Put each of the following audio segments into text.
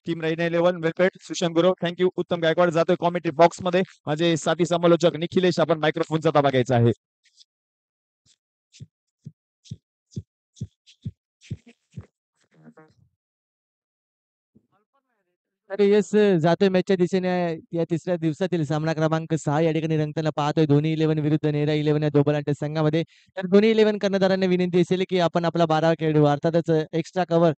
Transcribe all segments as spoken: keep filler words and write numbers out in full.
Team Raina eleven well played Sushant Gurav thank you. Uttam Gaikwad जातोय commentary box मध्ये. माझे साथी समालोचक निखिलेश आपण मायक्रोफोनचा ताबा घ्यायचा आहे. अरे येस जातोय मॅचच्या दिशेने या तिसऱ्या दिवसातील सामना क्रमांक सहा या ठिकाणी रंगताना पाहतोय दोन्ही इलेव्हन विरुद्ध नेरा इलेव्हन या दोबलांच्या संघामध्ये. तर दोन्ही इलेव्हन कर्णधारांना विनंती असेल की आपण आपला बारा खेळू अर्थातच एक्स्ट्रा कव्हर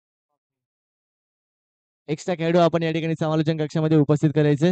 एक्स्ट्रा खेळू आपण या ठिकाणी समालोचन कक्षामध्ये उपस्थित करायचे.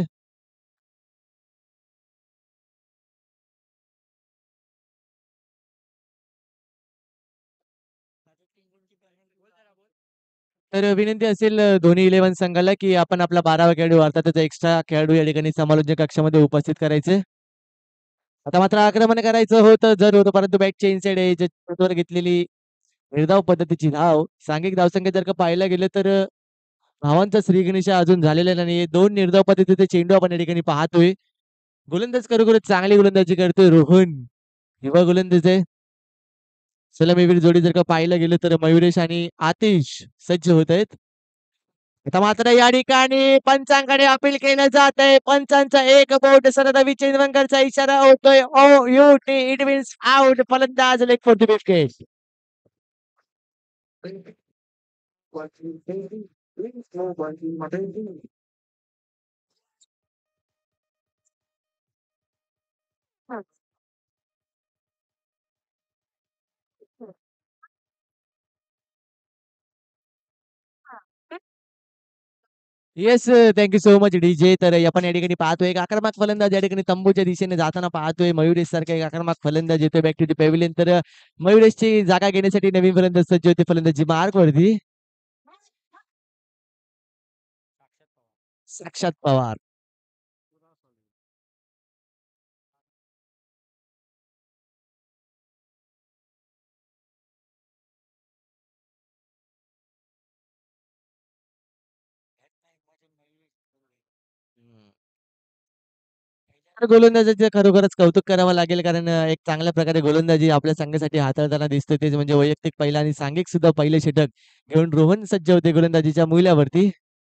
तर विनंती असेल दोन्ही इलेव्हन संघाला की आपण आपला बारावा खेळाडू अर्थातच एक्स्ट्रा खेळाडू या ठिकाणी समालोचन कक्षामध्ये उपस्थित करायचे. आता मात्र आक्रमण करायचं होतं जर होतं परंतु बॅटच्या इनसाइड एजवर घेतलेली निर्धाव पद्धतीची धाव सांघिक धावसंख्या जर का पाहायला गेलं तर धावांचा श्रीगणेश अजून झालेला नाही. दोन निर्धाव पद्धतीचे चेंडू आपण या ठिकाणी पाहतोय. गोलंदाज खरोखर चांगली गोलंदाजी करतोय रोहन युवा गोलंदाज आहे. सलामीवीर जोडी जर का पाहायला गेलं तर मयुरेश आणि आतिश सज्ज होत आहेत. आता मात्र या ठिकाणी पंचांकडे अपील केलं जात आहे. पंचांचा एक बोट सरद विचेंद्रकरचा इशारा होतोय. O U T it means out. फलंदाज leg for the wicket. Yes thank you so much DJ. तर आपण या ठिकाणी पाहतोय एक आक्रमक फलंदाज या ठिकाणी तंबूच्या दिशेने जाताना पाहतोय. मयुरेश सारखा एक आक्रमक फलंदाज येतोय बॅक टू द पेव्हिलियन. तर मयुरेशची जागा घेण्यासाठी नवीन फलंदाज सज्ज होते फलंदाजी मार्क वरती. साक्षात पवार. तर गोलंदाजाचे खरोखरच कौतुक करावं लागेल कारण अ, एक चांगल्या प्रकारे गोलंदाजी आपल्या संघासाठी हाताळताना दिसतोय. ते म्हणजे वैयक्तिक पहिला आणि सांघिक सुद्धा पहिले षटक घेऊन रोहन सज्ज होते गोलंदाजीच्या मूल्यावरती.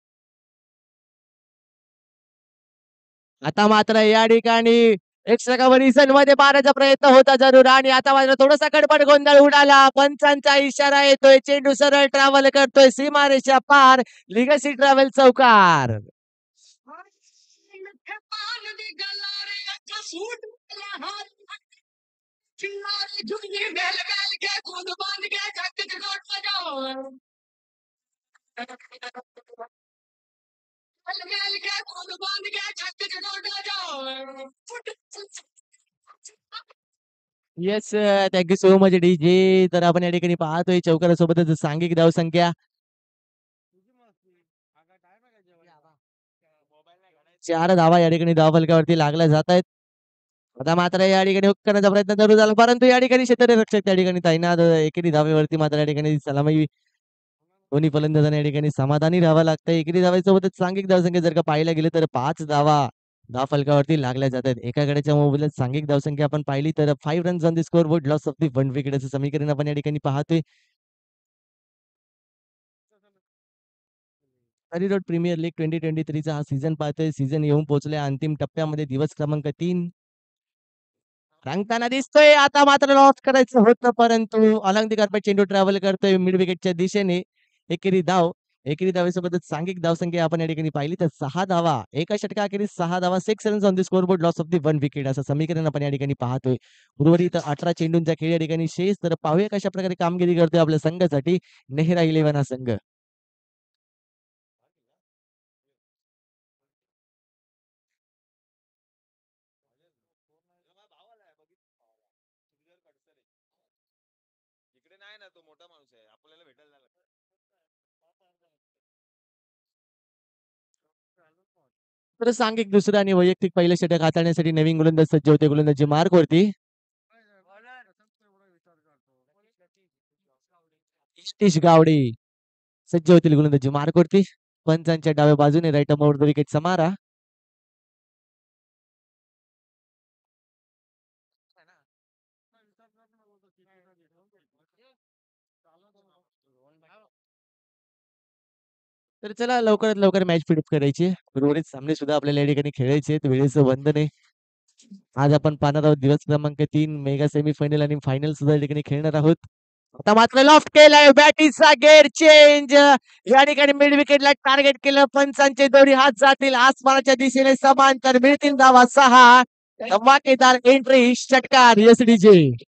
आता मात्र या ठिकाणी एक्स्ट्रा कव्हर मध्ये मारायचा प्रयत्न होता जरूर आणि आता मात्र थोडासा गडबड गोंधळ उडाला. पंचांचा इशारा येतोय. चेंडू सरळ ट्रॅव्हल करतोय सीमारेषा पार. लिगसी ट्रॅव्हल चौकार. Yes thank you so much DJ. तर आपण या ठिकाणी पाहतोय चौकारासोबतच सांघिक धावसंख्या चार धावा या ठिकाणी धावफलकावरती लागल्या जात आहेत. आता मात्र या ठिकाणी हुक करण्याचा प्रयत्न जरूर झाला परंतु या ठिकाणी क्षेत्ररक्षक त्या ठिकाणी तैनात एकेरी धावेवरती मात्र या ठिकाणी सलामी दोन्ही फलंदाजांना या ठिकाणी समाधानी राहावं लागतं. एकेरी धावेसोबतच सांघिक धावसंख्या जर का पाहायला गेले तर पाच धावा धाव फलकावरती लागल्या जातात. एका गड्याच्या मोबदल्यात सांघिक धावसंख्या आपण पाहिली तर five runs on the score board loss of the one wicket असं समीकरण आपण या ठिकाणी पाहतोय. Hari road premier league twenty twenty थ्रीचा हा सीझन पाहतोय. सीझन येऊन पोहोचलाय अंतिम टप्प्यामध्ये. दिवस क्रमांक तीन रंगताना दिसतोय. आता मात्र लॉस करायचं होतं परंतु अलंग दी कार्पेट चेंडू ट्रॅव्हल करतोय मिड विकेटच्या दिशेने. एकेरी धाव एकेरी धावेसोबतच सांघिक धावसंख्या आपण या ठिकाणी पाहिली तर सहा धावा एका षटकाखेरीज सहा धावा six runs on the score board loss of the one wicket असं समीकरण आपण या ठिकाणी पाहतोय. उर्वरित अठरा चेंडूंचा खेळ या ठिकाणी शेष. तर पाहूया कशा प्रकारे कामगिरी करतोय आपल्या संघासाठी नेहरा इलेव्हन हा संघ. तर सांघिक दुसरं आणि वैयक्तिक पहिलं षटक हाताळण्यासाठी नवीन गोलंदाज सज्ज होते गोलंदाजी मार्क वरती. सतीश गावडे सज्ज होतील गोलंदाजी मार्क वरती. पंचांच्या डाव्या बाजूने राईट ओव्हर द विकेट समारा. तर चला लवकरात लवकर मॅच फिनिश करायची आहे. उर्वरित सामने सुद्धा आपल्याला या ठिकाणी खेळायचे आहेत. वेळेचं बंधन आहे. आज आपण पाहणार आहोत दिवस क्रमांक तीन मेगा सेमीफायनल आणि फायनल सुद्धा या ठिकाणी खेळणार आहोत. आता मात्र लॉफ्ट केलाय बॅटिंगचा गेअर चेंज. या ठिकाणी मिड विकेटला टार्गेट केलं. पंचांचे दोन्ही हात जातील आसमानाच्या दिशेने समांतर मिळतील धावा सहा. धमाकेदार एंट्री षटकार एसडीजे.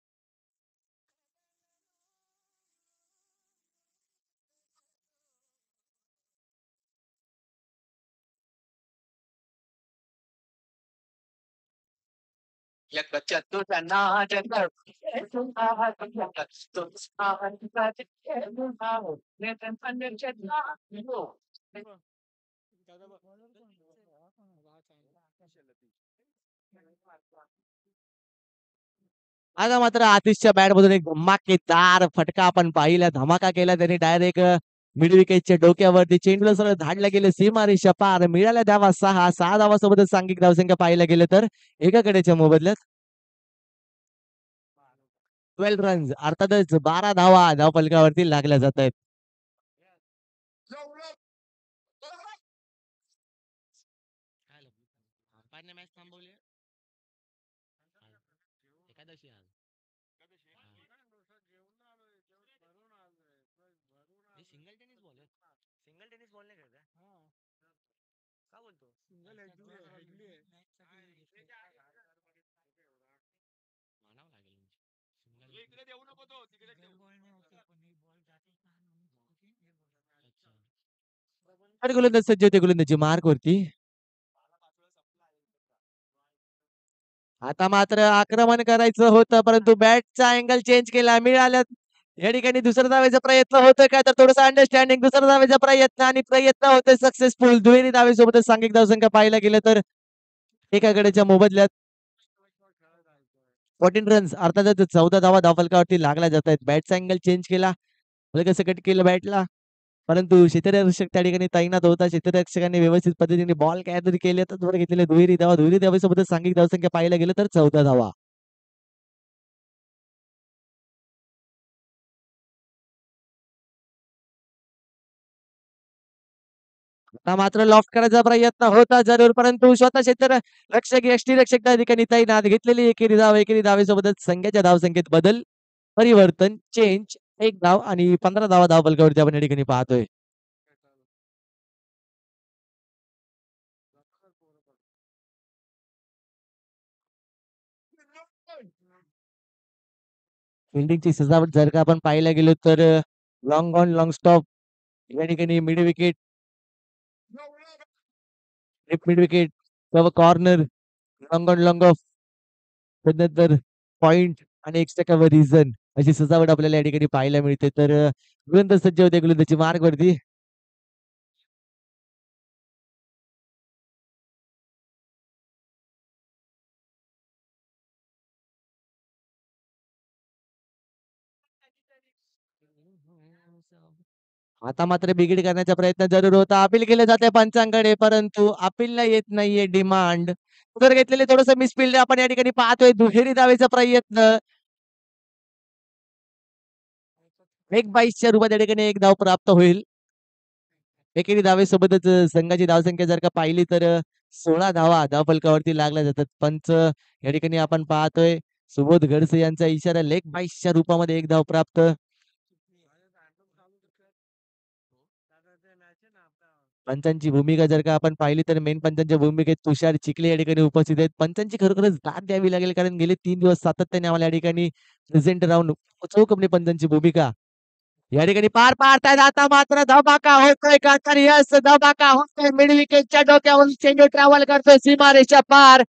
आता मात्र आतिशच्या बॅट मधून एक धमाकेदार फटका आपण पाहिला. धमाका केला त्यांनी डायरेक्ट मिड विकेटच्या डोक्यावरती चेंडूला सरळ धाडलं गेलं सीमारेषा पार. मिळाल्या धावा सहा. सहा धावासोबतच सांघिक धावसंख्या पाहायला गेलं तर एकाकडेच्या मोबदल्यात ट्वेल्व रन्स अर्थातच बारा धावा धावफलकावरती लागल्या जात आहेत. तर गोलंदाज सज्ज होते गोलंदाजी मार्क वरती. आता मात्र आक्रमण करायचं होतं परंतु बॅटचा अँगल चेंज केला. मिळाल्या या ठिकाणी दुसऱ्या धावेचा प्रयत्न होतोय का तर थोडंसं अंडरस्टँडिंग दुसऱ्या धावेचा प्रयत्न आणि प्रयत्न होतोय सक्सेसफुल. दुहेरी धावेसोबतच सांघिक धावसंख्या पाहायला गेलं तर एका गड्याच्या मोबदल्यात फोर्टीन रन्स अर्थातच चौदा धावा धावफलकावरती लागल्या जात आहेत. बॅटचा अँगल चेंज केला. कसं कट केलं बॅटला परंतु क्षेत्ररक्षक त्या ठिकाणी तैनात होता. क्षेत्ररक्षकांनी व्यवस्थित पद्धतीने बॉल कॅदर केले तर थोडं घेतलेले दुहेरी धावा. दुहेरी धावेसोबतच सांघिक धावसंख्या पाहायला गेलं तर चौदा धावा. आता मात्र लॉफ्ट करायचा प्रयत्न होता जरूर परंतु स्वतः क्षेत्र रक्षक यष्टी रक्षक त्या ठिकाणी तैनात. घेतलेली एकेरी धाव. एकेरी धावेसोबतच संघाच्या धावसंख्येत बदल परिवर्तन चेंज एक धाव आणि पंधरा धावा धावफलकावरती आपण या ठिकाणी पाहतोय. फिल्डिंगची सजावट जर का आपण पाहायला गेलो तर लॉंग ऑन लॉंग स्टॉप या ठिकाणी mid wicket mid wicket corner long on long off त्यानंतर पॉइंट आणि एक्स्ट्रा कव्हर रिझन अशी सजावट आपल्याला या ठिकाणी पाहायला मिळते. तर गोलंदाज सज्ज होते गोलंदाजी मार्ग वरती. आता मात्र बिघीड करण्याचा प्रयत्न जरूर होता. अपील केले जाते पंचांकडे परंतु अपीलला येत नाहीये डिमांड. जर घेतलेले थोडस मिसफिल्ड आपण या ठिकाणी पाहतोय. दुहेरी धावेचा प्रयत्न एक बाईसच्या रूपात या ठिकाणी एक धाव प्राप्त होईल. एकेरी धावेसोबतच संघाची धावसंख्या जर का पाहिली तर सोळा धावा धावफलकावरती लागल्या जातात. पंच या ठिकाणी आपण पाहतोय सुबोध गडसे यांचा इशारा लेग बाईसच्या रूपामध्ये एक धाव प्राप्त. पंचांची भूमिका जर का आपण पाहिली तर मेन पंचांच्या भूमिकेत तुषार चिखले या ठिकाणी उपस्थित आहेत. पंचांची खरोखरच दाद द्यावी लागेल कारण गेले तीन दिवस सातत्याने आम्हाला या ठिकाणी प्रेझेंट राहून चौकपणे पंचांची भूमिका या ठिकाणी पार पाडतायत. आता मात्र धमाका होतोय का तर यस धमाका होतोय. मिड विकेटच्या डोक्यावर चेंडू ट्रॅव्हल करतोय सीमारेषा पार.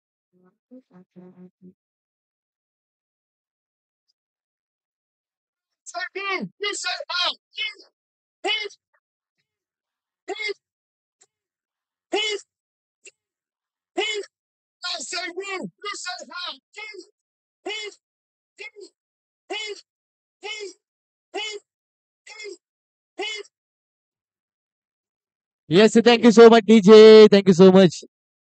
Yes thank you so much DJ thank you so much.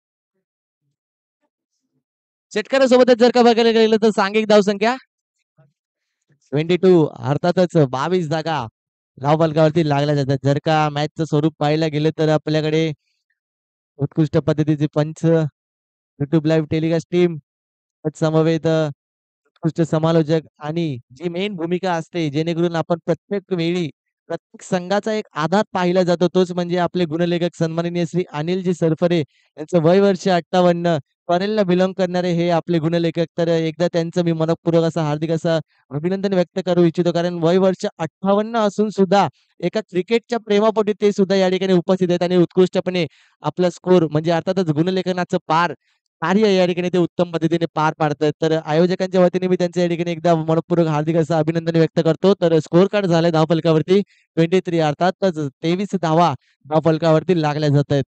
षटकारासोबतच जर का बघायला गेलं तर सांघिक धावसंख्या ट्वेंटी टू अर्थातच बावीस जागा धाव फलकावरती लागल्या जातात. जर का मॅचचं स्वरूप पाहायला गेलं तर आपल्याकडे उत्कृष्ट पद्धतीचे पंच, YouTube लाईव्ह टेलिकास्ट टीम, समवेत उत्कृष्ट समालोचक आणि जी मेन भूमिका असते जेणेकरून आपण प्रत्येक वेळी प्रत्येक संघाचा एक आधार पाहिला जातो तोच म्हणजे आपले गुणलेखक सन्माननीय श्री अनिलजी सरफरे यांचं वय वर्ष अठ्ठावन्न फॉरेनला बिलॉंग करणारे हे आपले गुणलेखक. तर एकदा त्यांचं मी मनपूर्वक असं हार्दिक असं अभिनंदन व्यक्त करू इच्छितो कारण वय वर्ष अठ्ठावन्न असून सुद्धा एका क्रिकेटच्या प्रेमापोटी ते सुद्धा या ठिकाणी उपस्थित आहेत आणि उत्कृष्टपणे आपला स्कोर म्हणजे अर्थातच गुणलेखनाचं पार कार्य या ठिकाणी ते उत्तम पद्धतीने पार पाडतात. तर आयोजकांच्या वतीने मी त्यांच्या या ठिकाणी एकदा मनपूर्वक हार्दिक असं अभिनंदन व्यक्त करतो. तर स्कोर कार्ड झालंय धावफलकावरती ट्वेंटी थ्री अर्थातच तेवीस धावा धावफलकावरती लागल्या जात आहेत.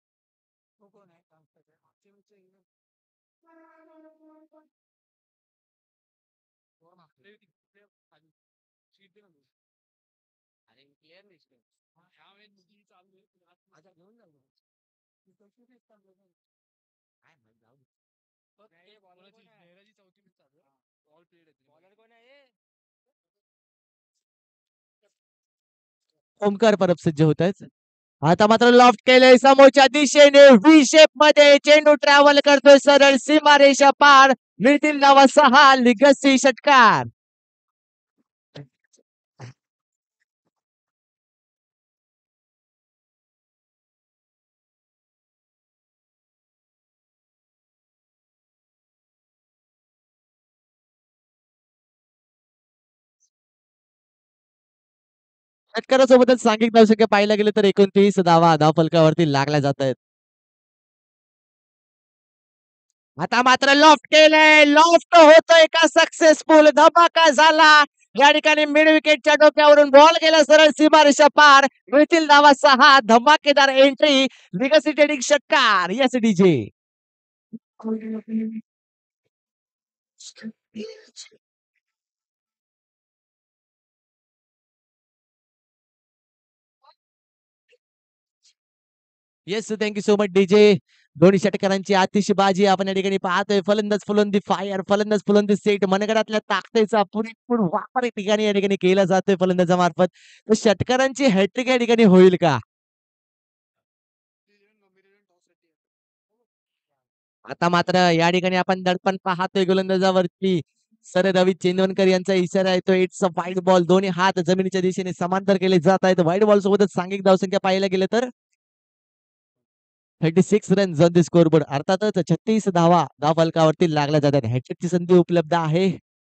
ओमकार परब सज्ज होत आहेत. आता मात्र लॉफ्ट केलंय समोरच्या दिशेने व्ही शेप मध्ये चेंडू ट्रॅव्हल करतोय सरळ सीमारेषा पार मिळतील धावा सहा लिगसी षटकार. षटकारासोबतच सांघिक धावसंख्या पाहायला गेलं तर एकोणतीस धावा धावफलकावरती लागल्या जात आहेत. आता मात्र लॉफ्ट केलंय लॉफ्ट होतोय का सक्सेसफुल धमाका झाला या ठिकाणी मिड विकेटच्या डोक्यावरून बॉल गेला सरळ सीमारेषा पार मिळतील धावा सहा धमाकेदार एंट्री लिगसी ट्रेडिंग षटकार yes DJ. Yes thank you so much DJ. दोन्ही षटकारांची आतिषबाजी आपण या ठिकाणी पाहतोय. फलंदाज फुलंदी फायर फलंदाज फुलंदी सेट मनगडातल्या ताकदीचा पुरेपूर वापर या ठिकाणी या ठिकाणी केला जातोय फलंदाजामार्फत. तर षटकारांची हॅट्रिक या ठिकाणी होईल का? आता मात्र या ठिकाणी आपण दडपण पाहतोय गोलंदाजावरती. सर रवी चेंदवनकर यांचा इशारा येतो इट्स अ वाईड बॉल. दोन्ही हात जमिनीच्या दिशेने समांतर केले जात आहेत. वाईड बॉल सोबतच सांघिक धावसंख्या पाहायला गेलं तर thirty six run on the scoreboard अर्थातच छत्तीस धावा धाव फलकावरती लागल्या जातात. हॅट्रिकची संधी उपलब्ध आहे.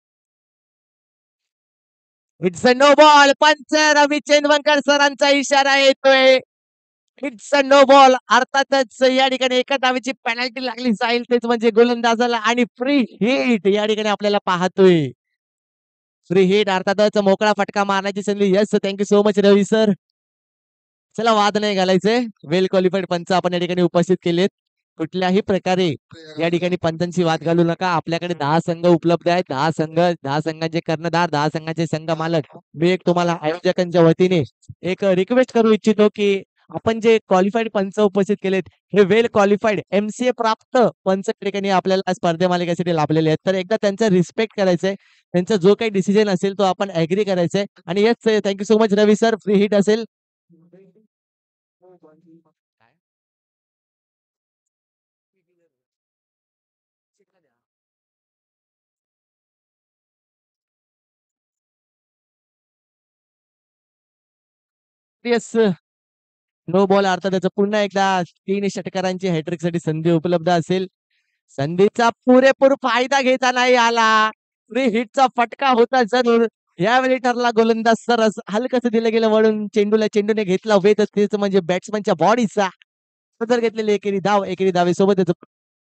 It's a no ball. पंच रवी चेंदवनकर सरांचा इशारा येतोय इट्स अ नो बॉल. अर्थातच या ठिकाणी एका धावेची पेनल्टी लागली जाईल तेच म्हणजे गोलंदाजाला आणि फ्री हिट या ठिकाणी आपल्याला पाहतोय. फ्री हिट अर्थातच मोकळा फटका मारण्याची संधी. Yes thank you so much Ravi sir. चला वाद नाही घालायचे. वेल क्वालिफाईड पंच आपण या ठिकाणी उपस्थित केलेत. कुठल्याही प्रकारे या ठिकाणी पंचांची वाद घालू नका. आपल्याकडे दहा संघ उपलब्ध आहेत. दहा संघ दहा संघांचे कर्णधार दहा संघांचे संघ मालक. मी एक तुम्हाला आयोजकांच्या वतीने एक रिक्वेस्ट करू इच्छितो की आपण जे क्वालिफाईड पंच उपस्थित केलेत हे वेल क्वालिफाईड एमसीए प्राप्त पंच ठिकाणी आपल्याला स्पर्धे मालिकेसाठी लाभलेले आहेत. तर एकदा त्यांचा रिस्पेक्ट करायचंय. त्यांचा जो काही डिसिजन असेल तो आपण ऍग्री करायचंय. आणि yes thank you so much Ravi sir. Free hit असेल. येस नो बॉल अर्थात पुन्हा एकदा तीन षटकारांची हॅट्रिक साठी संधी उपलब्ध असेल. संधीचा पुरेपूर फायदा घेता नाही आला. फ्री हिटचा फटका होता जरूर. यावेळी ठरला गोलंदाज सरस हलकस दिलं गेलं वळून चेंडूला चेंडूने घेतला वेध तेच म्हणजे बॅट्समनच्या बॉडीचा सदर घेतलेली एकेरी धाव एकेरी धावे सोबतच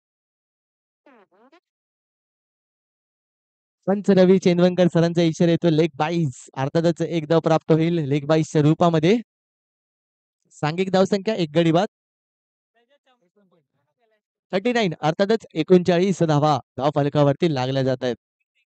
पंच रवी चेंदवनकर सरांचा इशारा येतो लेग बाईस अर्थातच एक धाव प्राप्त होईल लेग बाईसच्या रूपामध्ये. सांघिक धावसंख्या एक गडी बाद थर्टी नाईन अर्थातच एकोणचाळीस धावा धाव फलकावरती लागल्या जात आहेत.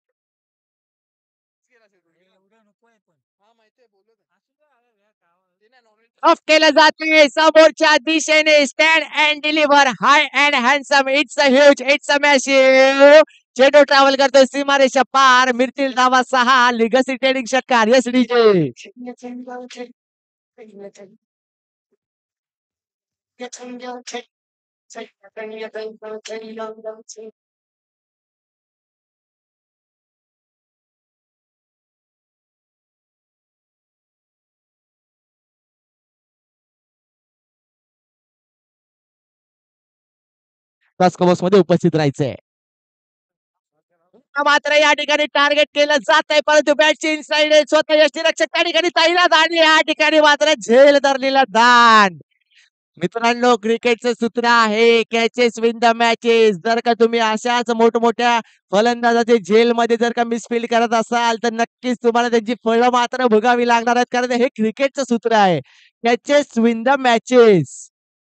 ऑफ केलं जाते समोरच्या दिशेने stand and deliver high and handsome it's a huge it's a massive. चेंडू ट्रॅव्हल करतोय सीमारेषा पार मिळतील धावा सहा लिगसी ट्रेडिंग षटकार यस डीजे. टॉस्क बॉक्स मध्ये उपस्थित राहायचंय. मात्र या ठिकाणी टार्गेट केलं जात आहे, परंतु बॅटची इनसाइड स्वतः यष्टीरक्षक त्या ठिकाणी तैनात आणि या ठिकाणी मात्र झेल धरलेला दान. मित्रांनो, क्रिकेटचं सूत्र आहे कॅचेस विन द मॅचेस. जर का तुम्ही अशाच मोठमोठ्या फलंदाजाचे झेलमध्ये जर का मिसफील्ड करत असाल तर नक्कीच तुम्हाला त्यांची फळं मात्र भोगावी लागणार आहेत, कारण हे क्रिकेटचं सूत्र आहे कॅचेस विन द मॅचेस.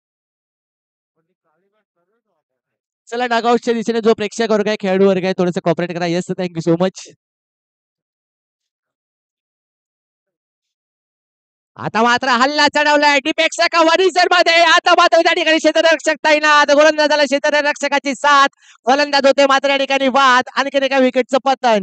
चला डागआउटच्या दिशेने जो प्रेक्षक वर्ग आहे, खेळाडू वर्ग आहे, थोडंसं कॉपरेट करा. Yes, thank you so much. आता मात्र हल्ला चढवलाय डिपेक्षा कव्हरिजर मध्ये. आता मात्र त्या ठिकाणी क्षेत्ररक्षक तैनात, गोलंदाजाला क्षेत्ररक्षकाची साथ, फलंदाज होते मात्र या ठिकाणी बाद. आणखी एका विकेटचं पतन.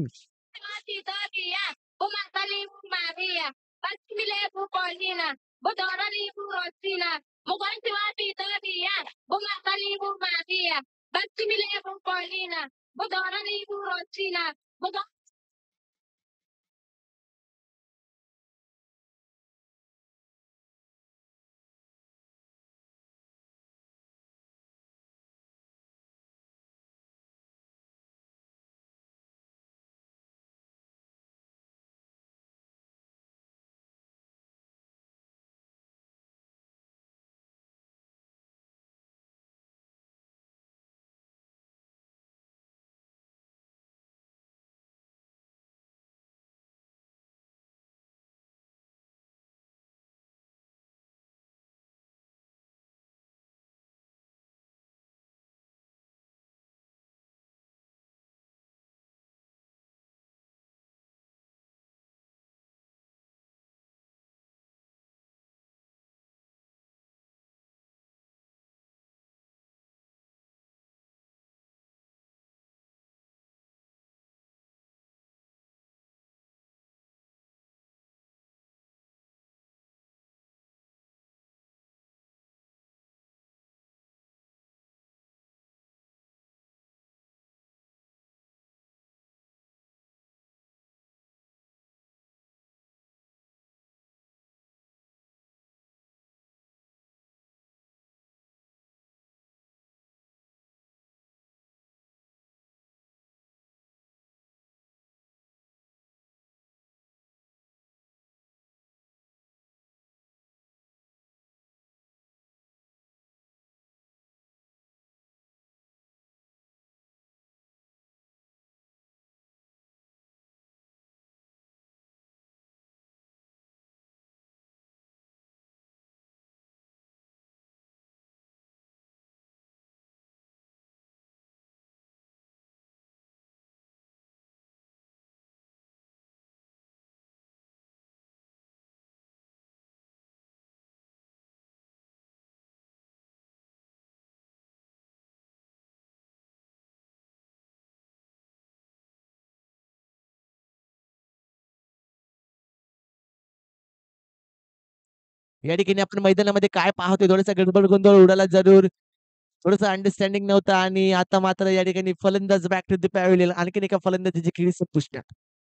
या ठिकाणी आपण मैदानामध्ये काय पाहतोय, थोडासा गडबड गोंधळ उडाला जरूर. थोडंसं अंडरस्टँडिंग नव्हतं आणि आता मात्र या ठिकाणी फलंदाज बॅक टू द पॅव्हिलियन. आणखीन एका फलंदाजीची खेळी संपुष्टात.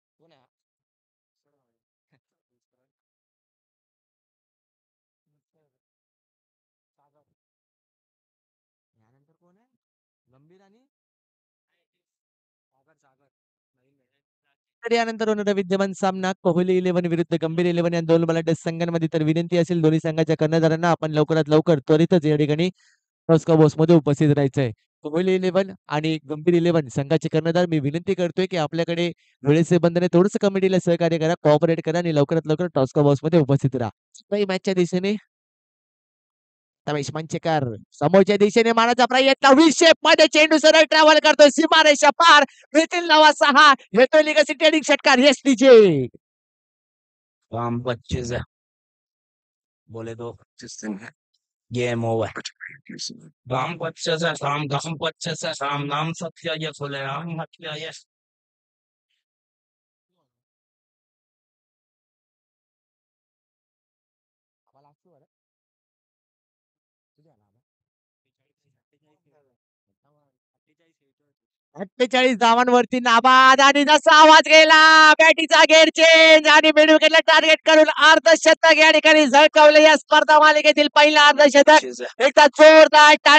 तर यानंतर होणारा विद्यमान सामना कोहली इलेव्हन विरुद्ध गंभीर इलेव्हन या दोन बलाढ्य संघांमध्ये. तर विनंती असेल दोन्ही संघाच्या कर्णधारांना आपण लवकरात लवकर त्वरितच या ठिकाणी टॉस्क बॉक्स मध्ये उपस्थित राहायचंय. कोहली इलेव्हन आणि गंभीर इलेव्हन संघाचे कर्णधार मी विनंती करतोय की आपल्याकडे वेळेचे बंधने, थोडंसं कमिटीला सहकार्य करा, कॉपरेट करा आणि लवकरात लवकर टॉस्क बॉक्स मध्ये उपस्थित राहा. मॅचच्या दिशेने रमेश मंचेकर समोरच्या दिशेने मारायचा प्रयत्न, विशेप मध्ये चेंडू सरळ ट्रॅव्हल करतोय सीमारेषा पार. मिथिल नवा सहा येतोय लिगसी ट्रेडिंग षटकार. एस टीजे काम पच्चीस है बोले तो गेम ओवर. काम पच्चीस है शाम काम पच्चीस है शाम नाम सत्य ये खुले राम हत्या ये अठ्ठेचाळीस धावांवरती नाबाद आणि जसा आवाज गेला बॅटीचा गेअर चेंज आणि मेन विकेटला टार्गेट करून अर्धशतक या ठिकाणी झळकावले या स्पर्धा मालिकेतील पहिलं अर्धशतक. एकदा जोरदार टाळ्या.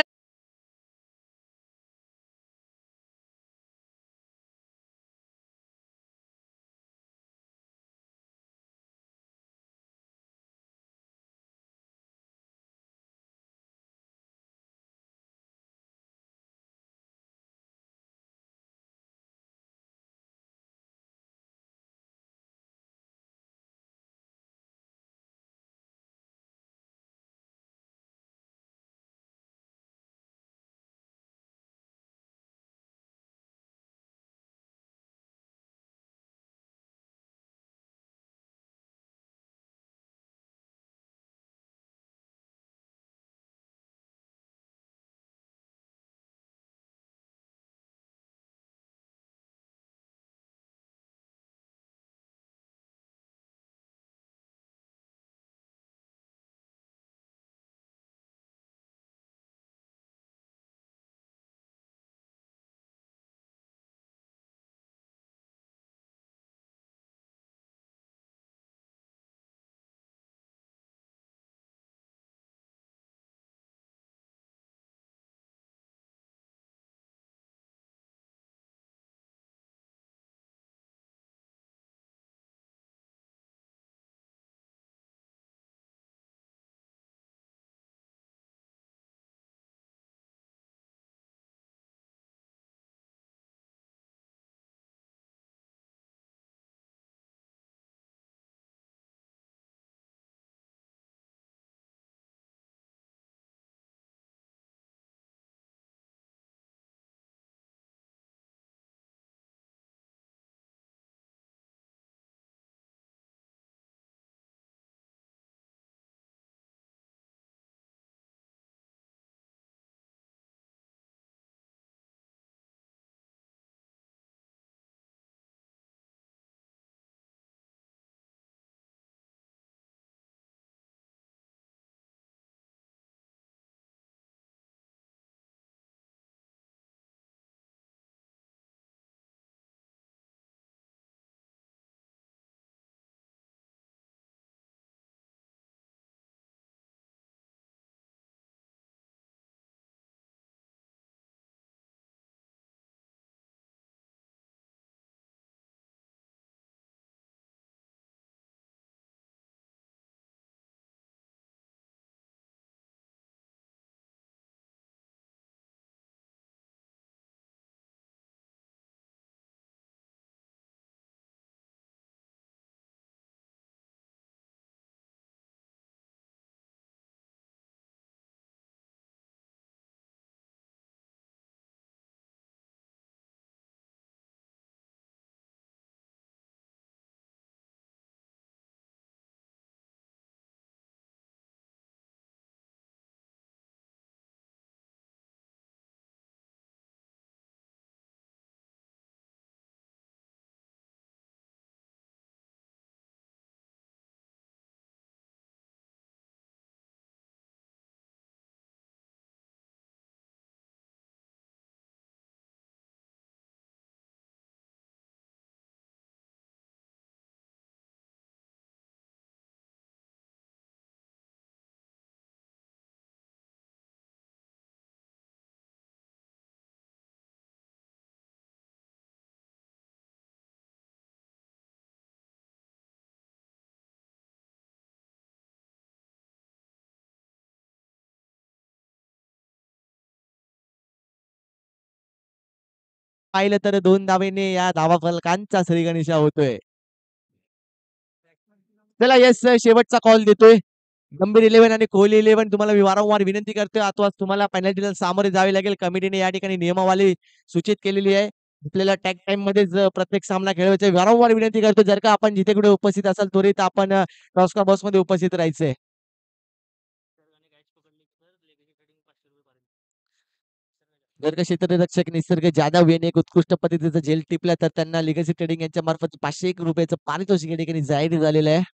पाहिलं तर दोन धावेने या धावा फलकांचा श्रीगणेशा होतोय. चला येस शेवटचा कॉल देतोय. गंभीर इलेव्हन आणि कोहली इलेव्हन तुम्हाला मी वारंवार विनंती करतोय अथवा तुम्हाला पेनल्टीला सामोरे जावे लागेल. कमिटीने या ठिकाणी नियमावली सूचित केलेली आहे. आपल्याला टॅग टाइम मध्येच प्रत्येक सामना खेळवायचा. वारंवार विनंती करतो जर का आपण जिथे कुठे उपस्थित असाल त्वरित आपण टॉस्का बॉक्स मध्ये उपस्थित राहायचंय. जर का क्षेत्ररक्षक निसर्ग जाधव यांनी एक उत्कृष्ट पद्धतीचा झेल टिपला तर त्यांना लिगसी ट्रेडिंग यांच्या मार्फत पाचशे एक रुपयाचं पारितोषिक या ठिकाणी जाहीर झालेलं आहे.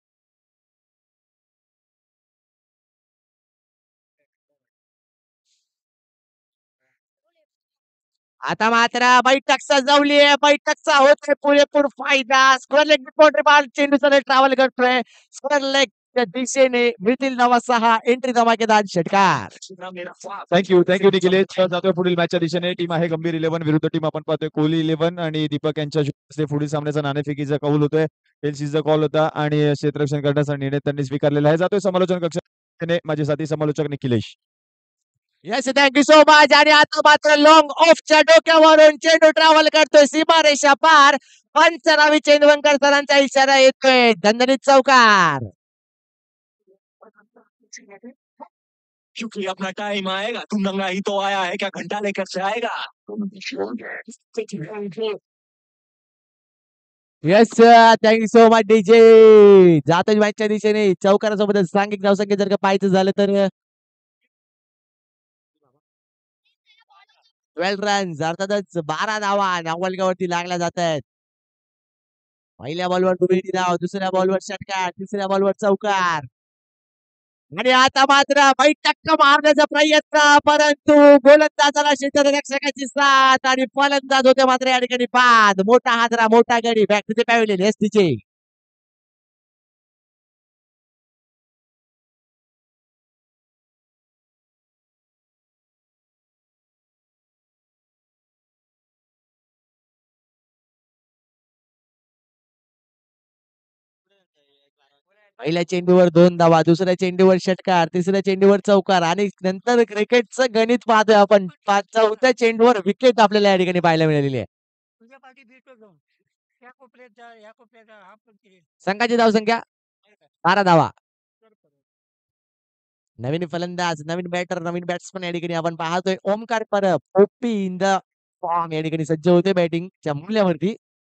आता मात्र बैठकचा जवली आहे. बैठकचा होतोय पुरेपूर फायदा. स्क्वेअर लेग बाउंड्री बॉल चेंडू सरळ ट्रॅव्हल करतोय. स्क्वेअर लेगच्या दिशेने मिळतील धावा सहा. एंट्री धमाकेदार षटकार. Thank you thank you Nikhilesh. जातोय पुढील मॅचच्या दिशेने. टीम आहे गंभीर इलेव्हन विरुद्ध टीम आपण पाहतोय कोहली इलेव्हन आणि दीपक यांच्या हस्ते पुढील सामन्याचा नाणेफेकीचा कौल होतोय. एलसीचा कॉल होता आणि क्षेत्ररक्षण करण्याचा निर्णय त्यांनी स्वीकारलेला आहे. जातोय समालोचन कक्षाने माझे साथी समालोचक Nikhilesh. Yes thank you so much. आणि आता मात्र लॉंग ऑफच्या डोक्यावरून चेंडू ट्रॅव्हल करतोय सीमारेषा पार. पंचनामी चेंडवंकर सरांचा इशारा येतोय. दणदणीत चौकार. क्योंकि अपना टाइम आएगा, तू नंगा ही तो आया है, क्या घंटा लेकर से आएगा? Yes thank you so much DJ. जातोय मॅचच्या दिशेने चौकारासोबत सांघिक धावसंख्या जर का पाहायचं झालं तर ट्वेल्व रन्स अर्थातच बारा धावा नावलगावरती लागल्या जात आहेत. पहिल्या बॉलवर दुबेटी धाव, दुसऱ्या बॉलवर षटकार, तिसऱ्या बॉलवर चौकार. आणि आता मात्र बैठक मारण्याचा प्रयत्न, परंतु गोलंदाजाला क्षेत्ररक्षकाची साथ आणि फलंदाज होते मात्र या ठिकाणी बाद. मोठा हादरा, मोठा गडी. Back to the pavilion. Yes DJ. पहिल्या चेंडूवर दोन धावा, दुसऱ्या चेंडूवर षटकार, तिसऱ्या चेंडूवर चौकार आणि नंतर क्रिकेटचं गणित पाहतोय आपण. पाच चौथ्या चेंडूवर विकेट आपल्याला या ठिकाणी पाहायला मिळालेली आहे. संघाची धावसंख्या बारा धावा. नवीन फलंदाज, नवीन बॅटर, नवीन बॅट्समन या ठिकाणी आपण पाहतोय. Omkar Parab OP in the form या ठिकाणी सज्ज होते बॅटिंगच्या मूल्यावरती.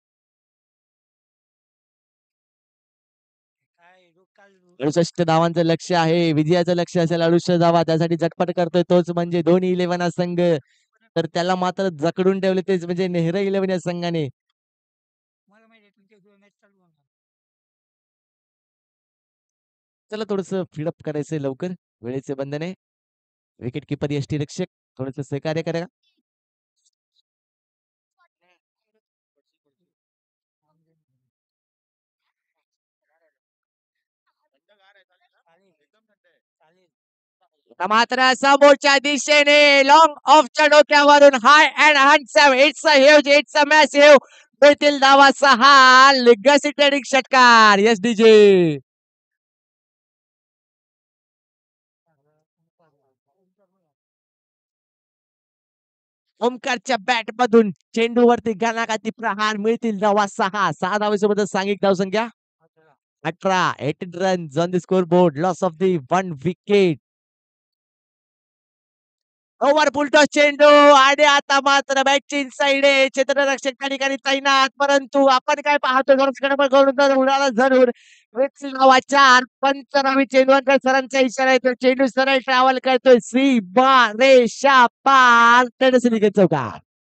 अडुसष्ट धावांचं लक्ष आहे. विजयाचं लक्ष असेल अडुसष्ट धावा. त्यासाठी झटपट करतोय तोच म्हणजे धोनी इलेव्हन हा संघ. तर त्याला मात्र जकडून ठेवले तेच म्हणजे नेहरा इलेव्हन या संघाने. चला थोडस फिडअप करायचंय लवकर. वेळेचे बंधन आहे. विकेट किपर यष्टी रक्षक थोडस सहकार्य करा. मात्र समोरच्या दिशेने लॉंग ऑफच्या डोक्यावरून high and handsome. It's a huge, it's a massive. मिळतील धावा सहा. लेगसी ट्रेडिंग षटकार. Yes DJ. ओमकारच्या बॅट मधून चेंडूवरती घणाघाती प्रहार. मिळतील धावा सहा. सहा धावेसोबतच सांघिक धावसंख्या अठरा. Eighteen runs on the score board. Loss of the one wicket. Over full toss चेंडू आणि आता मात्र बॅटची इनसाइड आहे. क्षेत्ररक्षक त्या ठिकाणी तैनात, परंतु आपण काय पाहतो उडाला जरूर. नावा चार. पंचनामी चेंडूंकर सरांचा इशारा येतो. चेंडू सरळ ट्रॅव्हल करतोय सीमा रेषा पार. टेनिस चौकार.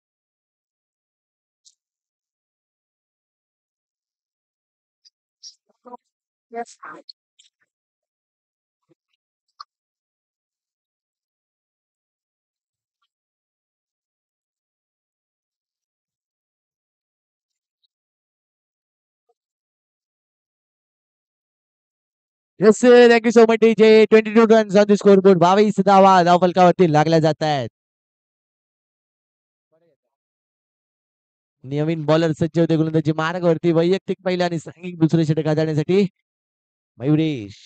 Yes thank you so much DJ. Twenty two runs on the score board. बावीस धावा धावफलकावरती लागल्या जात आहेत. नवीन बॉलर सज्ज होते गोलंदाजी मार्गावरती. वैयक्तिक पहिल्या आणि सांघिक दुसरे षटक हाताळण्यासाठी मयुरेश.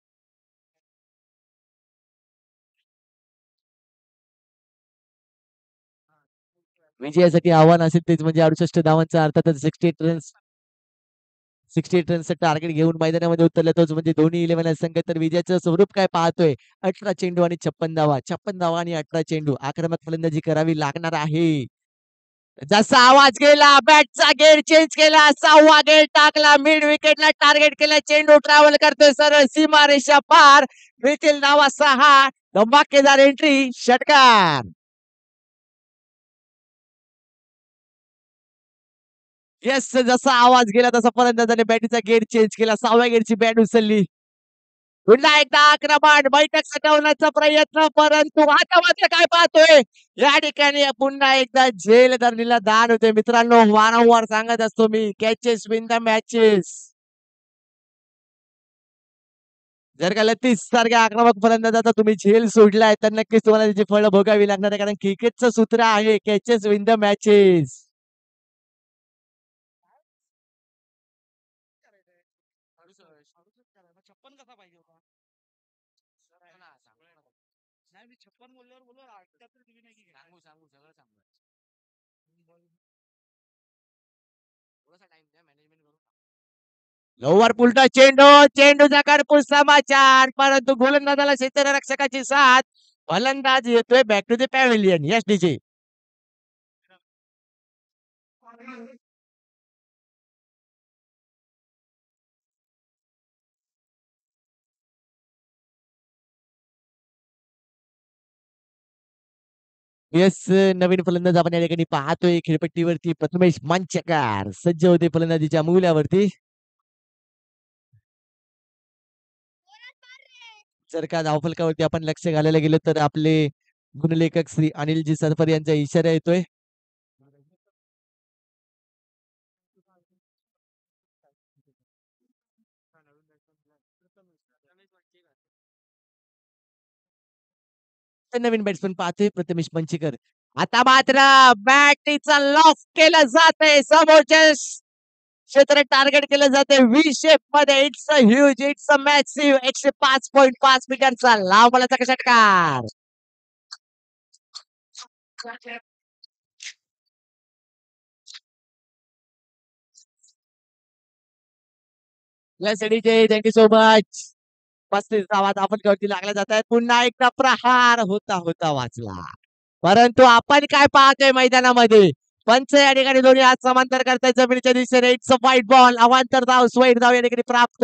विजयासाठी आव्हान असेल तेच म्हणजे अडुसष्ट धावांचा अर्थातच sixty eight runs sixty eight रनचं टार्गेट घेऊन मैदानामध्ये उतरला तोच म्हणजे धोनी इलेव्हन संघ. तर विजयाचं स्वरूप काय पाहतोय. अठरा चेंडू आणि छप्पन धावा. छप्पन धावा आणि अठरा चेंडू. आक्रमक फलंदाजी करावी लागणार आहे. जसा आवाज गेला बॅटचा गेअर चेंज केला. सहावा गेअर टाकला. मिड विकेटला टार्गेट केला. चेंडू ट्रॅव्हल करतोय सरळ सीमारेषा पार. मिळतील धावा सहा. धमाकेदार एंट्री षटकार. येस जसा आवाज गेला तसा फलंदाजाने बॅटीचा गेअर चेंज केला. सहाव्या गेअरची बॅट उचलली. पुन्हा एकदा आक्रमण बैठक सटवण्याचा प्रयत्न, परंतु आता मात्र काय पाहतोय या ठिकाणी पुन्हा एकदा झेल धरणीला दान होते. मित्रांनो, वारंवार सांगत असतो मी, कॅचेस विन द मॅचेस. जर का लतीफ सारख्या आक्रमक फलंदाजाचा तुम्ही झेल सोडलाय तर नक्कीच तुम्हाला त्याची फळं भोगावी लागणार आहे, कारण क्रिकेटचं सूत्र आहे कॅचेस विन द मॅचेस. छप्पन कसा पाहिजे होता नाही मी छप्पन बोलल्यावर बोललो अठ्याहत्तर दिली नाही की सांगू सांगू सगळं सांगू थोडासा टाइम द्या मॅनेजमेंट करू लोवर पुलटा चेंडू, चेंडूचा कडपूस समाचार, परंतु गोलंदाजाला क्षेत्ररक्षकाची साथ. फलंदाज येतोय back to the pavilion. Yes DJ. Yes, नवीन फलंदाज आपण या ठिकाणी पाहतोय खेळपट्टीवरती. प्रथमेश मांचकर सज्ज होते फलंदाजीच्या मूल्यावरती. जर का धावफलकावरती आपण लक्ष घालायला गेलो तर आपले गुणलेखक श्री अनिलजी सरफर यांचा इशारा येतोय. नवीन बॅट्समन पाहतोय प्रथमेश मंचीकर. आता मात्र बॅटीचा लॉक केलं जातंय, समोरच्या क्षेत्र टार्गेट केलं जाते व्ही शेप मध्ये. It's a huge, it's a massive. एकशे पाच पॉईंट पाच मीटरचा लांब बॉलाचा षटकार. Thank you so much. पस्तीस धावा धावफलकावरती लागल्या जात आहेत. पुन्हा एकदा प्रहार होता होता वाचला, परंतु आपण काय पाहतोय मैदानामध्ये, पंच या ठिकाणी दोन्ही हात समांतर करतायत जमिनीच्या दिशेने. It's a wide ball. अवांतर धाव, स्वाईट धाव या ठिकाणी प्राप्त,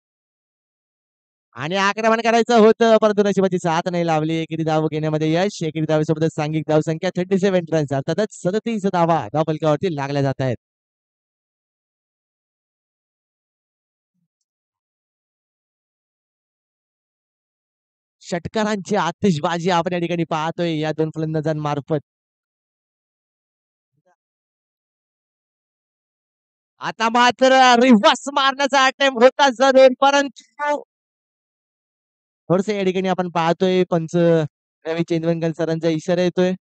आणि आक्रमण करायचं होतं परंतु नशिबाची साथ नाही लावली. एकेरी धाव घेण्यामध्ये यश. एकेरी धावेसोबत सांघिक धाव संख्या थर्टी सेव्हन रन्स, अर्थातच सदतीस धावा धावफलकावरती लागल्या जात आहेत. षटकारांची आतिषबाजी आपण या ठिकाणी पाहतोय या दोन फलंदाजांमार्फत. आता मात्र रिव्हर्स मारण्याचा अटेम्प्ट होता जरूर, परंतु थोडस या ठिकाणी आपण पाहतोय पंच रवी चेंदवनकर सरांचा इशारा येतोय.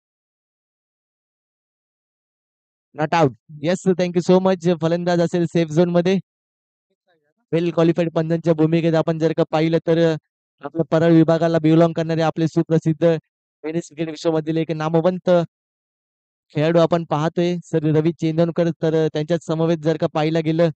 Not out. Yes, thank you so much. फलंदाज असेल सेफ झोन मध्ये. वेल क्वालिफाईड पंचांच्या भूमिकेत आपण जर का पाहिलं तर आपल्या परळ विभागाला बिलॉंग करणारे आपले सुप्रसिद्ध टेनिस क्रिकेट विश्वामधील एक नामवंत खेळाडू आपण पाहतोय सर रवी चेंदवनकर. तर त्यांच्याच समवेत जर का पाहिलं गेलं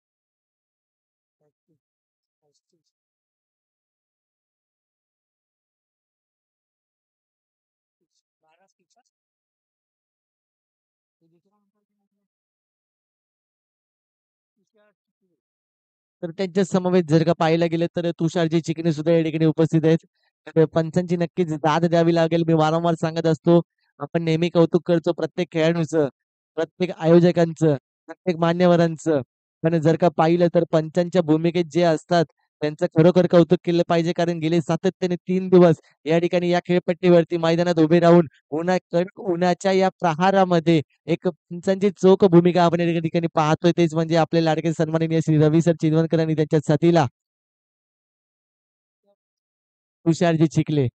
तर त्यांच्या समवेत जर का पाहायला गेलं तर तुषारजी चिकणे सुद्धा या ठिकाणी उपस्थित आहेत. तर पंचांची नक्कीच दाद द्यावी लागेल. मी वारंवार सांगत असतो, आपण नेहमी कौतुक करतो प्रत्येक खेळाडूचं, प्रत्येक आयोजकांचं, प्रत्येक मान्यवरांचं, पण जर का पाहिलं तर पंचांच्या भूमिकेत जे असतात त्यांचं खरोखर कौतुक केलं पाहिजे, कारण गेले सातत्याने तीन दिवस या ठिकाणी या खेळपट्टीवरती मैदानात उभे राहून उन्हा कडक उन्हाच्या या प्रहारामध्ये एक पंचांची चोख भूमिका आपण या ठिकाणी पाहतोय. तेच म्हणजे आपले लाडके सन्माननीय श्री रवी सर चिंदवनकर आणि त्यांच्या साथीला तुषारजी चिखले.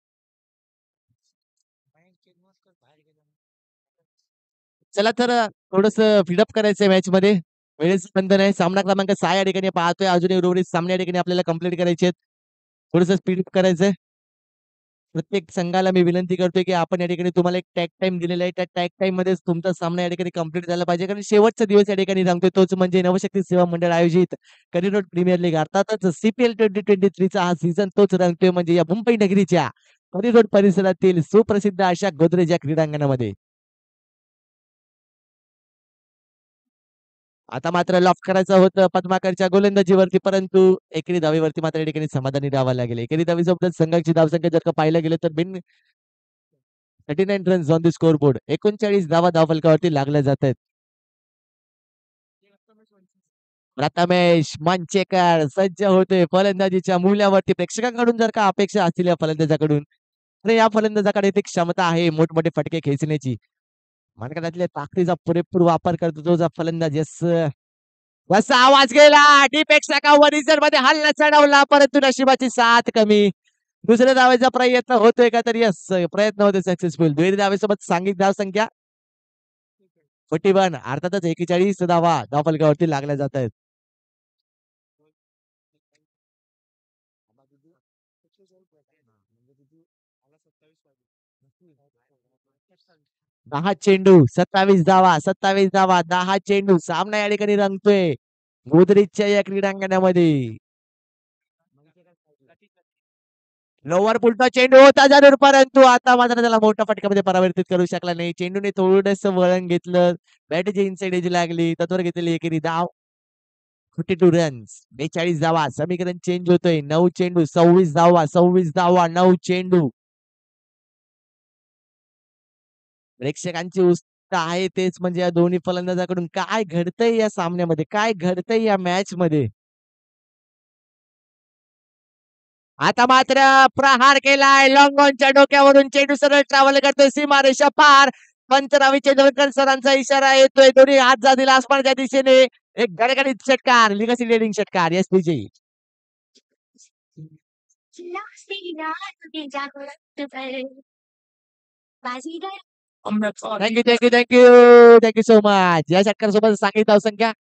चला तर थोडस फिडअप करायचंय मॅच मध्ये. वेळेचं बंधन आहे. सामना क्रमांक सहा या ठिकाणी पाहतोय. अजूनही उर्वरित सामने या ठिकाणी आपल्याला कंप्लीट करायचे आहेत. थोडस स्पीडअप करायचंय. प्रत्येक संघाला मी विनंती करतोय की आपण या ठिकाणी तुम्हाला एक टॅग टाइम दिलेला आहे, त्या टॅग टाइम मध्येच तुमचा सामना या ठिकाणी कंप्लीट झाला पाहिजे, कारण शेवटचा दिवस या ठिकाणी सांगतोय तोच म्हणजे नवशक्ती सेवा मंडळ आयोजित करिरोड प्रीमियर लीग अर्थातच सीपीएल ट्वेंटी ट्वेंटी थ्रीचा हा सीझन तोच रंगतोय म्हणजे या मुंबई नगरीच्या करिरोड परिसरातील सुप्रसिद्ध अशा गोदरेज या क्रीडांगणामध्ये. आता मात्र लॉक करायचं होतं पद्माकरच्या गोलंदाजीवरती, परंतु एकेरी धावेवरती मात्र या ठिकाणी समाधानी राहावं लागेल. एकेरी धावेसोबत संघाची धावसंख्या जर का पाहायला गेलं तर बिन thirty nine runs on the score board. एकोणचाळीस धावा धावफलकावरती लागल्या जात आहेत. प्रथमेश मंचेकर सज्ज होते फलंदाजीच्या मूल्यावरती. प्रेक्षकांकडून जर का अपेक्षा असतील या फलंदाजाकडून, तर या फलंदाजाकडे ती क्षमता आहे मोठमोठे फटके खेचण्याची. मनगटातल्या ताकदीचा पुरेपूर वापर करतो तो जा फलंदाज. यस कसा आवाज गेला डीपेक्षा का वरिजर मध्ये हल्ला चढवला, परंतु नशिबाची साथ कमी. दुसऱ्या धावेचा प्रयत्न होतोय का तर यस प्रयत्न होते सक्सेसफुल. दुहेरी धावेसोबत सांघिक धाव संख्या फोर्टी वन अर्थातच एकेचाळीस धावा धावफलकावरती लागल्या जात आहेत. दहा चेंडू सत्तावीस धावा सत्तावीस धावा दहा चेंडू. सामना या ठिकाणी रंगतोय गोदरेजच्या या क्रीडांगणामध्ये. लोवर पुलचा चेंडू होता जरूर, परंतु आता मात्र त्याला मोठ्या फटक्यामध्ये परावर्तित करू शकला नाही. चेंडूने थोडस वळण घेतलं, बॅटची इनसाइड एज लागली, तत्वर घेतलेली एकेरी धाव. फोर्टी टू रन्स बेचाळीस धावा. समीकरण चेंज होतोय. नऊ चेंडू सव्वीस धावा सव्वीस धावा नऊ चेंडू. प्रेक्षकांची उत्सुकता आहे तेच म्हणजे या दोन्ही फलंदाजाकडून काय घडतंय या सामन्यामध्ये, काय घडतंय या मॅच मध्ये. आता मात्र प्रहार केलाय लॉंगॉनच्या डोक्यावरून. चेंडू सरळ ट्रॅव्हल करतोय सीमारेषा पार. पंचरावी चेंडूरकर सरांचा इशारा येतोय. दोन्ही हात जातील आसमानाच्या दिशेने. एक गडगडीत षटकार लिगसी लिडिंग षटकार. येस विजयी. Thank you thank you thank you thank you so much. या षटकार सोबत सांगितलं धाव संख्या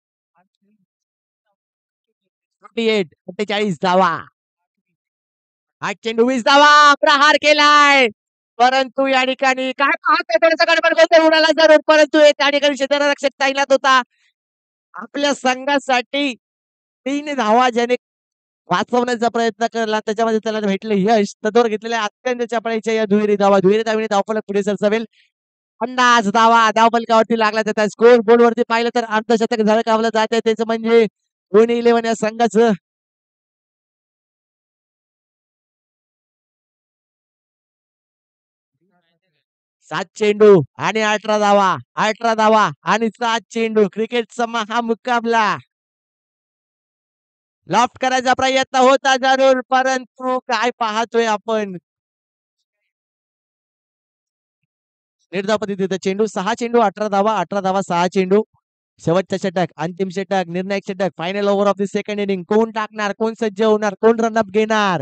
अठ्ठेचाळीस धावा. आठ चेंडू वीस धावा. प्रहार केलाय, परंतु या ठिकाणी काय पाहतोय थोडंसं गडबड करतोय उडाला जरूर, परंतु त्या ठिकाणी क्षेत्ररक्षक तैनात होता. आपल्या संघासाठी तीन धावा ज्याने वाचवण्याचा प्रयत्न केला त्याच्यामध्ये त्याला भेटले यश. तत्वर घेतलेल्या अत्यंत चपळाईच्या या दुहेरी धावा दुहेरी धावीने धावफलक पुढे सरसावेल. पन्नास धावा धावफलकावरती लागला त्याचा स्कोर बोर्ड वरती पाहिलं तर अर्धशतक झळकावलं जात आहे. त्याचं म्हणजे दोन्ही इलेव्हन या संघाचं सात चेंडू आणि अठरा धावा अठरा धावा आणि सात चेंडू. क्रिकेटचा हा मुकाबला लॉफ्ट करायचा प्रयत्न होता जरूर, परंतु काय पाहतोय आपण निर्धावपती चेंडू. सहा चेंडू अठरा धावा अठरा धावा सहा चेंडू. शेवटचा षटक अंतिम षटक निर्णायक षटक final over of the second inning. कोण टाकणार, कोण सज्ज होणार, कोण रनअप घेणार.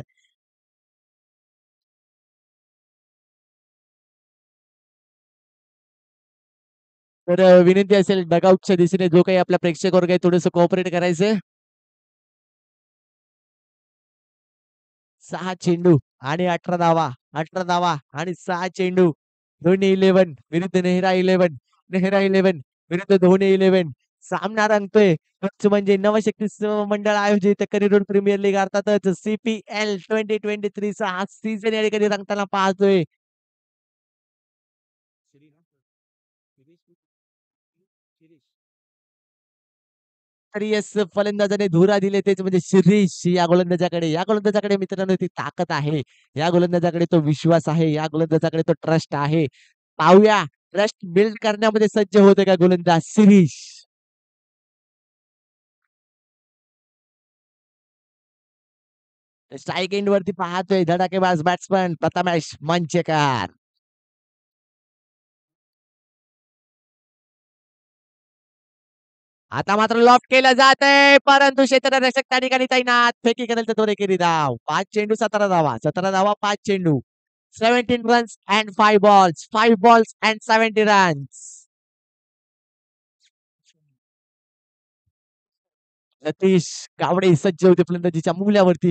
तर विनंती असेल डगआउटच्या दिशेने जो काही आपल्या प्रेक्षक वर्ग आहे थोडस कोऑपरेट करायचं. सहा चेंडू आणि अठरा धावा अठरा धावा आणि सहा चेंडू. धोनी इलेव्हन विरुद्ध नेहरा इलेव्हन नेहरा इलेव्हन विरुद्ध धोनी इलेव्हन. सामना रंगतोय म्हणजे नवशक्ती मंडळ आयोजित करिअर प्रीमियर लीग अर्थातच सीपीएल ट्वेंटी ट्वेंटी थ्री चा हा सीझन या ठिकाणी रंगताना पाहतोय. यस फलंदाजाने धुरा दिले तेच म्हणजे शिरीष. या गोलंदाजाकडे या गोलंदाजाकडे मित्रांनो ती ताकद आहे, या गोलंदाजाकडे तो विश्वास आहे, या गोलंदाजाकडे तो ट्रस्ट आहे. पाहूया ट्रस्ट बिल्ड करण्यामध्ये सज्ज होते का गोलंदाज शिरीष. स्ट्राईक एंड वरती पाहतोय धडाकेबाज बॅट्समन प्रथमेश मंचेकर. आता मात्र लॉफ्ट केलं जात आहे, परंतु क्षेत्ररक्षक त्या ठिकाणी तैनात. फेकी करेल तर दोन एकेरी धाव. पाच चेंडू सतरा धावा सतरा धावा पाच चेंडू. Seventeen runs and five balls five balls and seventy runs. Satish Gawade सज्ज होते फलंदाजीच्या मूल्यावरती.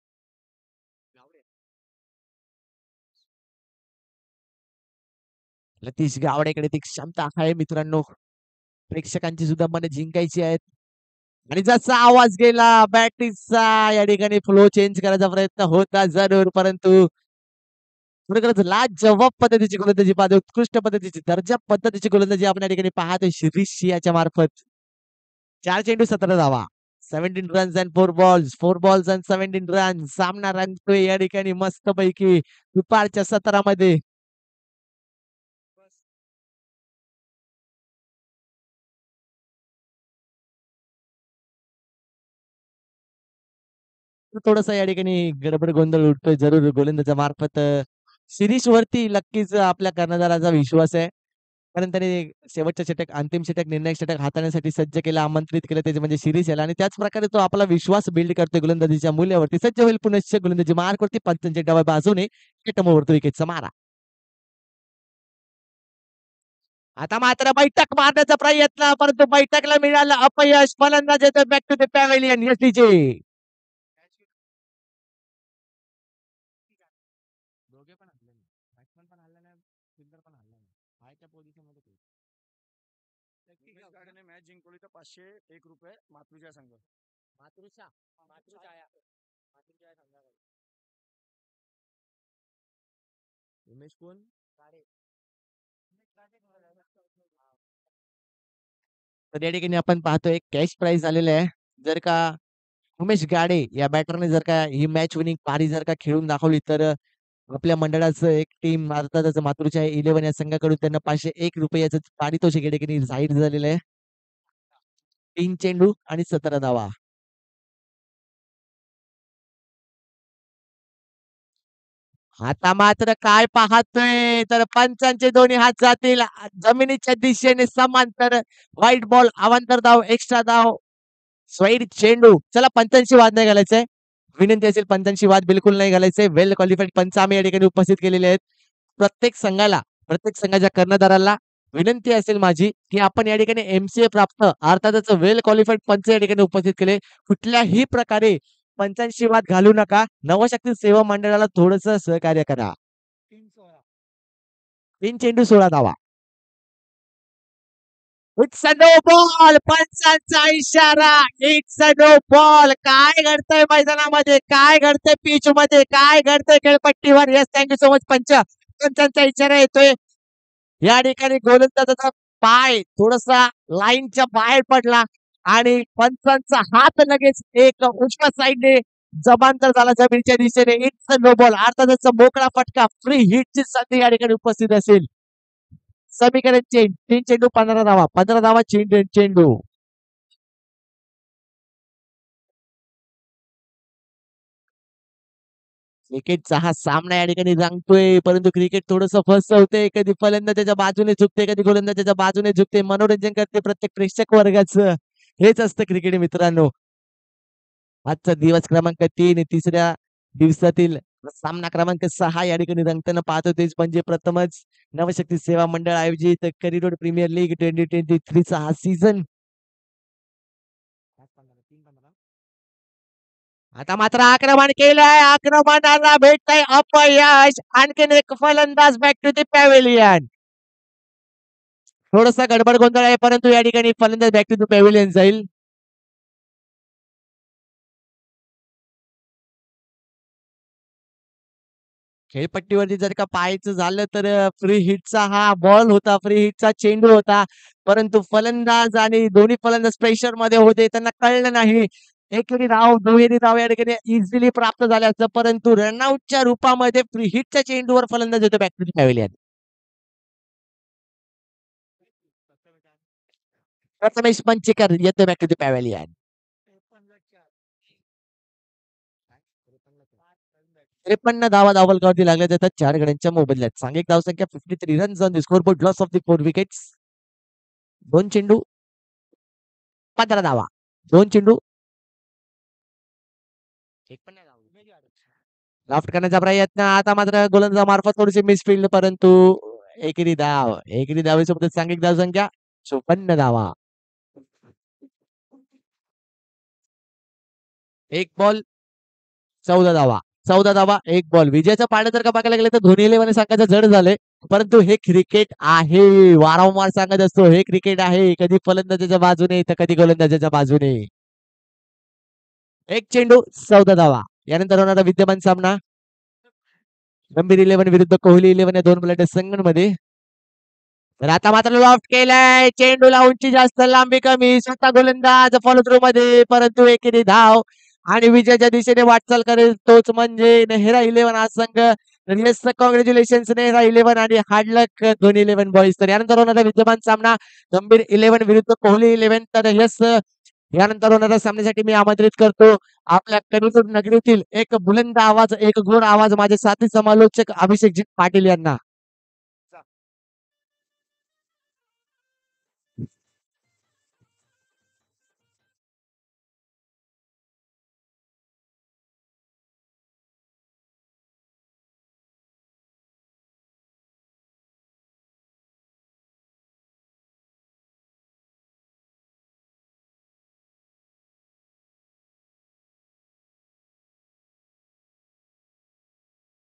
लतीश गावडेकडे ती क्षमता आहे मित्रांनो, प्रेक्षकांची सुद्धा मन जिंकायची आहेत. आणि जसा आवाज गेला बॅटिंगचा या ठिकाणी फ्लो चेंज करायचा प्रयत्न होता जरूर, परंतु खरोखरच लाजवाब पद्धतीची गोलंदाजी पाहते, उत्कृष्ट पद्धतीची दर्जा पद्धतीची गोलंदाजी आपण या ठिकाणी पाहतोय शिरीष याच्या मार्फत. चार चेंडू सतरा धावा seventeen runs and four balls four balls and seventeen runs. सामना रंगतोय या ठिकाणी मस्त पैकी दुपारच्या सत्रामध्ये. थोडासा या ठिकाणी गडबड गोंधळ उडतोय जरूर गोलंदाजामार्फत. शिरीष वरती नक्कीच आपल्या कर्णधाराचा विश्वास आहे. कारण त्याने शेवटच्या षटक, अंतिम षटक, निर्णायक षटक हाताळण्यासाठी सज्ज केलं, आमंत्रित केलं त्याचे म्हणजे शिरीष याला आणि त्याच प्रकारे तो आपला विश्वास बिल्ड करतोय गोलंदाजीच्या मूल्यावरती. सज्ज होईल पुनश्च गोलंदाजी मार्कवरती पंचांच्या डाव्या बाजूने विकेटमोवरती विकेटचा मारा. आता मात्र बैठक मारण्याचा प्रयत्न परंतु बैठकला मिळालं अपयश. फलंदाज येतो back to the pavilion. Yes DJ. दोघे पण हल्ले नाही. बॅट्समन पण हल्ला नाही, फिल्डर पण हल्ला नाही. आहे त्या पोझिशनमध्ये तो. उमेश गाडेने मॅच जिंकवली तर पाचशे एक रुपये मातृजा संघ. मातृषा मातृछाया मातृछाया संघाकडे. उमेश कोण? गाडे. तर या ठिकाणी आपण पाहतोय कॅश प्राइज आलेले आहे. जर का उमेश गाडे या बॅटरने जर का ही मॅच विनिंग पारी जर का खेळून दाखवली तर आपल्या मंडळाचं एक टीम अर्थातच मातृछाया इलेव्हन या संघाकडून त्यांना पाचशे एक रुपयाचं पारितोषिक या ठिकाणी जाहीर झालेलं आहे. तीन चेंडू आणि सतरा धावा. आता मात्र काय पाहतोय तर पंचांचे दोन्ही हात जातील जमिनीच्या दिशेने समांतर. व्हाईट बॉल, अवांतर धाव, एक्स्ट्रा धाव, स्वाईड चेंडू. चला पंचांशी वाद नाही घालायचंय. विनंती असेल पंचांशी वाद बिलकुल नाही घालायचे. वेल क्वालिफाईड पंच आम्ही या ठिकाणी उपस्थित केलेले आहेत. प्रत्येक संघाला, प्रत्येक संघाच्या कर्णधाराला विनंती असेल माझी की आपण या ठिकाणी एमसीए प्राप्त अर्थातच वेल क्वालिफाईड पंच या ठिकाणी उपस्थित केले. कुठल्याही प्रकारे पंचांशी वाद घालू नका. नवशक्ती सेवा मंडळाला थोडस सहकार्य करा. तीन चेंडू सोळा धावा. It's a no ball. पंचांचा इशारा. It's a no ball. काय घडतंय मैदानामध्ये, काय घडतंय पिच मध्ये, काय घडतंय खेळपट्टीवर. येस, थँक्यू सो मच पंच. पंचांचा इशारा येतोय. या ठिकाणी गोलंदाजाचा पाय थोडासा लाईनच्या बाहेर पडला आणि पंचांचा हात लगेच एक उजव्या साईडने जबांतर झाला जमिनीच्या दिशेने. It's a no ball. अर्थातच मोकळा फटका, फ्री हिटची संधी या ठिकाणी उपस्थित असेल. समीकरण चेंज. तीन चेंडू पंधरा धावा. पंधरा धावा चेंडू चेंडू. क्रिकेटचा हा सामना या ठिकाणी रंगतोय परंतु क्रिकेट थोडंसं फस्त होते. कधी फलंदाजाच्या बाजूने झुकते, कधी गोलंदाजाच्या बाजूने झुकते. मनोरंजन करते प्रत्येक प्रेक्षक वर्गाचं. हेच असतं क्रिकेट मित्रांनो. आजचा दिवस क्रमांक तीन, तिसऱ्या दिवसातील सामना क्रमांक सहा या ठिकाणी रंगताना पाहतो. तेच म्हणजे प्रथमच नवशक्ती सेवा मंडळ आयोजित Curry Road premier league twenty twenty थ्रीचा हा सीझन. आता मात्र आक्रमण केलंय. आक्रमणाला भेटतंय अपयश. आणखीन एक फलंदाज बॅक टू द पॅव्हेलियन. थोडासा गडबड गोंधळ आहे परंतु या ठिकाणी फलंदाज बॅक टू द पॅव्हेलियन जाईल. खेळपट्टीवरती जर का पाहायचं झालं तर फ्री हिटचा हा बॉल होता, फ्री हिटचा चेंडू होता. परंतु फलंदाज आणि दोन्ही फलंदाज प्रेशर मध्ये होते. त्यांना कळलं नाही. एकेरी धाव, दुहेरी धाव या ठिकाणी इझिली प्राप्त झाल्याचं. परंतु रनआउटच्या रूपामध्ये फ्री हिटच्या चेंडूवर फलंदाज येतो back to the pavilion. Prathamesh Panchekar येतो बॅक टू द पॅव्हेलियन. त्रेपन्न धावा धावफलकावरती लागल्या जातात चार गड्यांच्या मोबदल्यात. सांघिक धावसंख्या fifty three runs on the scoreboard. Loss of the four wickets. दोन चेंडू पंधरा धावा. दोन चेंडू एक पण नाही धाव. लाफ्ट करण्याचा प्रयत्न. आता मात्र गोलंदाजामार्फत थोडीशी मिसफिल्ड परंतु एकेरी धाव. एकेरी धावेसोबत सांघिक धावसंख्या चोपन्न धावा. एक बॉल चौदा धावा. चौदा धावा एक बॉल. विजयाचं पारडं जर का बघायला गेलं तर दोन्ही इलेव्हन संघाचं जड झालंय. परंतु हे क्रिकेट आहे. वारंवार सांगत असतो हे क्रिकेट आहे. कधी फलंदाजाच्या बाजूने तर कधी गोलंदाजाच्या बाजूने. एक चेंडू चौदा धावा. यानंतर होणारा विद्यमान सामना गंभीर इलेव्हन विरुद्ध कोहली इलेव्हन या दोन बलाढ्य संघांमध्ये. तर आता मात्र लॉफ्ट केलाय. चेंडूला उंची जास्त, लांबी कमी. स्वतः गोलंदाज फॉलो थ्रू मध्ये परंतु एकेरी धाव आणि विजयाच्या दिशेने वाटचाल करेल तोच म्हणजे नेहरा इलेव्हन हा संघ. येस, कॉंग्रॅच्युलेशन नेहरा इलेव्हन आणि हार्ड लक दोन्ही इलेव्हन बॉईज. तर यानंतर होणारा विद्यमान सामना गंभीर इलेव्हन विरुद्ध कोहली इलेव्हन. तर येस, यानंतर होणाऱ्या सामन्यासाठी मी आमंत्रित करतो आपल्या कणकवली नगरीतील एक बुलंद आवाज एक गोड आवाज माझे साथी समालोचक अभिषेकजी पाटील यांना.